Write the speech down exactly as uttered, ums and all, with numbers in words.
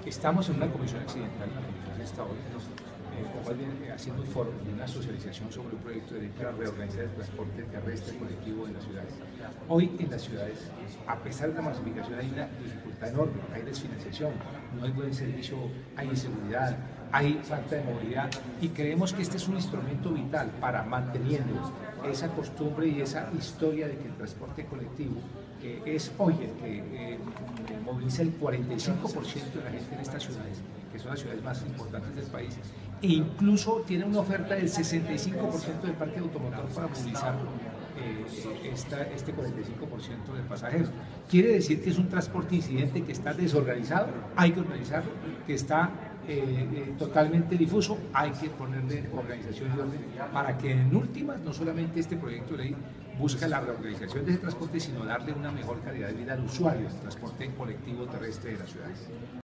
Estamos en una comisión accidental, la comisión de Estado, eh, o más bien eh, haciendo un foro de una socialización sobre un proyecto de ley para reorganizar el transporte terrestre colectivo en las ciudades. Hoy en las ciudades, a pesar de la masificación, hay una dificultad enorme, hay desfinanciación, no hay buen servicio, hay inseguridad, hay falta de movilidad y creemos que este es un instrumento vital para manteniendo esa costumbre y esa historia de que el transporte colectivo eh, es hoy el que eh, moviliza el cuarenta y cinco por ciento de la gente en estas ciudades, que son las ciudades más importantes del país, e incluso tiene una oferta del sesenta y cinco por ciento del parque automotor para movilizar eh, esta, este cuarenta y cinco por ciento de pasajeros. Quiere decir que es un transporte incidente que está desorganizado, hay que organizarlo, que está eh, eh, totalmente difuso, hay que ponerle organización y orden para que en últimas no solamente este proyecto de ley busca la reorganización de ese transporte, sino darle una mejor calidad de vida al usuario del transporte colectivo terrestre de las ciudades.